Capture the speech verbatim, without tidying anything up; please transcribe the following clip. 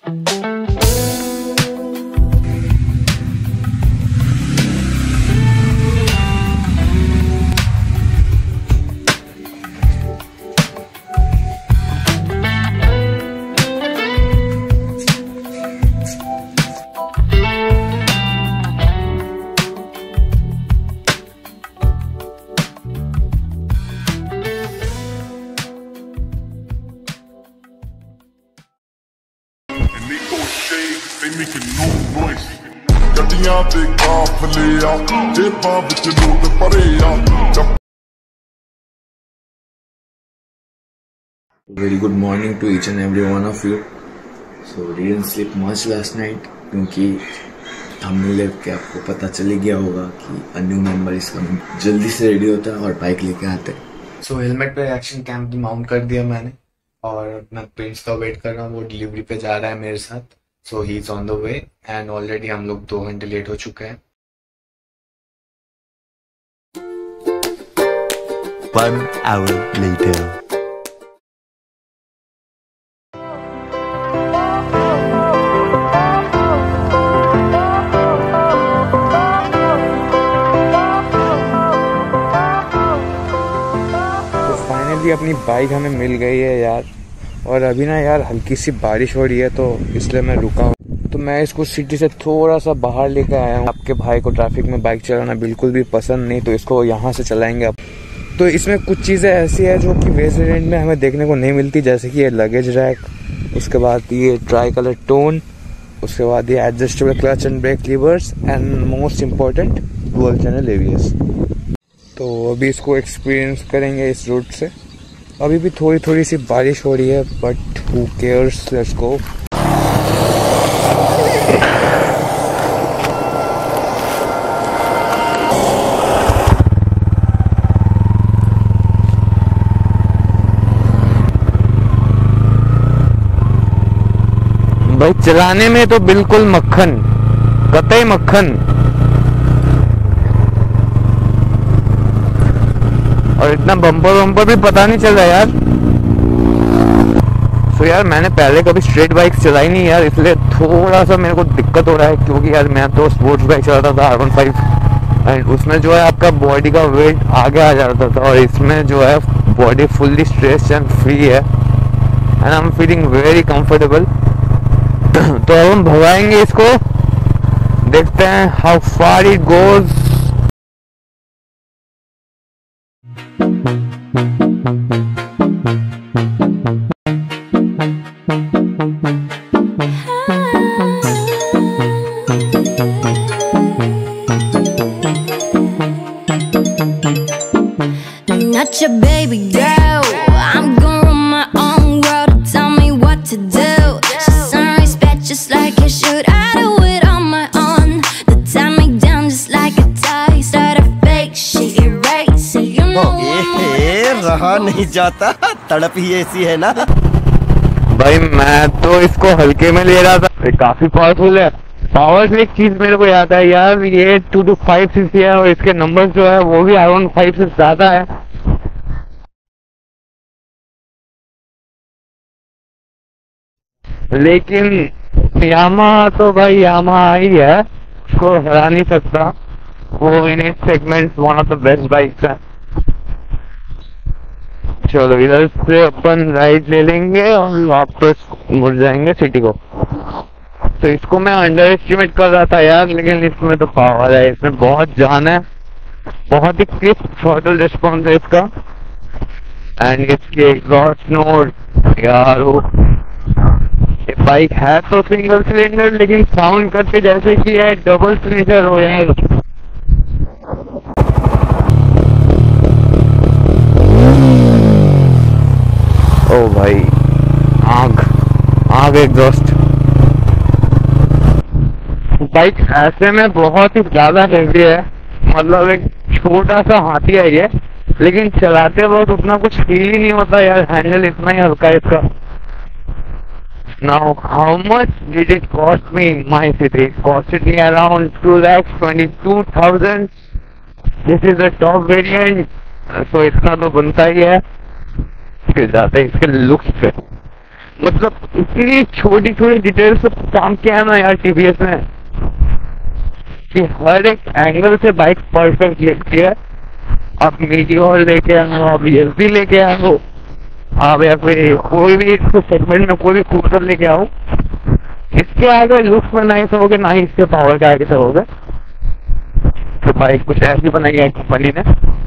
Very good morning to each and every one of you. So didn't sleep much last night क्योंकि हमने लेके के आपको पता चल ही गया होगा कि a new member is coming. जल्दी से रेडी होता है और बाइक लेके आते हैं. So हेलमेट पे एक्शन कैम माउंट कर दिया मैंने और मैं प्रिंस का वेट कर रहा हूँ. वो डिलीवरी पे जा रहा है मेरे साथ. So he is on the way and already हम लोग दो घंटे लेट हो चुके हैं. One hour later. अपनी बाइक हमें मिल गई है यार. और अभी ना यार हल्की सी बारिश हो रही है तो इसलिए मैं रुका हूँ. तो मैं इसको सिटी से थोड़ा सा बाहर लेकर आया हूँ. आपके भाई को ट्रैफिक में बाइक चलाना बिल्कुल भी पसंद नहीं, तो इसको यहाँ से चलाएंगे अब. तो इसमें कुछ चीज़ें ऐसी है जो कि वेस्ट वेरिएंट में हमें देखने को नहीं मिलती, जैसे कि ये लगेज रैक, उसके बाद ये ट्राई कलर टोन, उसके बाद ये adjustable clutch and brake levers and most important dual channel A B S. तो अभी इसको एक्सपीरियंस करेंगे इस रूट से. अभी भी थोड़ी थोड़ी सी बारिश हो रही है but who cares, let's go. भाई चलाने में तो बिल्कुल मक्खन, कतई मक्खन. और इतना बम्पर बम्पर भी पता नहीं चल रहा यार. तो यार मैंने पहले कभी स्ट्रेट बाइक चलाई नहीं यार, इसलिए थोड़ा सा मेरे को दिक्कत हो रहा है. क्योंकि यार मैं तो स्पोर्ट्स बाइक चलाता था आर वन फाइव एंड उसमें जो है आपका बॉडी का वेट आगे आ जाता था और इसमें जो है body fully stretch and free है and I am feeling very comfortable. तो अब हम भगाएंगे इसको, देखते हैं how far it goes. Not your baby girl, I'm gonna run my own world. Tell me what to do. She's on respect just like you should. I do it on my own. They tie me down just like a tie. Start a fake, she erase it. You know uh, रहा नहीं जाता, तड़प ही ऐसी है ना. भाई मैं तो इसको हल्के में ले रहा था, काफी पावरफुल है. पावर से एक चीज मेरे को याद है यार, ये टू टू फाइव सीसी है और इसके नंबर जो है वो भी आर वन फाइव से ज्यादा है. लेकिन यामा तो भाई यामा ही है, उसको हरा नहीं सकता. वो in it segment one of the best bikes है. चलो इधर से अपन राइट ले लेंगे और वापस मुड़ जाएंगे सिटी को. तो इसको मैं अंडर एस्टिमेट कर रहा था यार, लेकिन इसमें तो पावर है, इसमें बहुत जान है, बहुत ही क्रिस्प थ्रॉटल रिस्पॉन्स है इसका. एंड इसके एग्जॉस्ट नोट यार, वो ये बाइक है तो सिंगल सिलेंडर लेकिन साउंड करके जैसे कि है डबल सिलेंडर हो जाएगा. ओ भाई आग आग एग्जॉस्ट. बाइक ऐसे में बहुत ही ज्यादा हेवी है, मतलब एक छोटा सा हाथी है ये, लेकिन चलाते वक्त उतना कुछ फील ही नहीं होता यार. हैंडल इतना ही हल्का है इसका. Now, how much did it cost me in my city? It costed me around two lakh twenty-two thousand. This is the top variant, so इतना तो बनता ही है. फिर जाते हैं इसके लुक्स पे. मतलब इतनी छोटी छोटी डिटेल्स से काम किया है ना यार टीवीएस ने कि हर एक एंगल से बाइक परफेक्ट लगती है। आप मीडियोर लेके आओ, आप एसडी लेके आओ, आप या फिर कोई भी सेगमेंट में कोई भी क्रूजर लेके आओ, इसके आगे लुक्स में नहीं सकोगे, ना ही इसके पावर के आगे सकोगे। तो बाइक कुछ ऐसी बनाई है कंपनी ने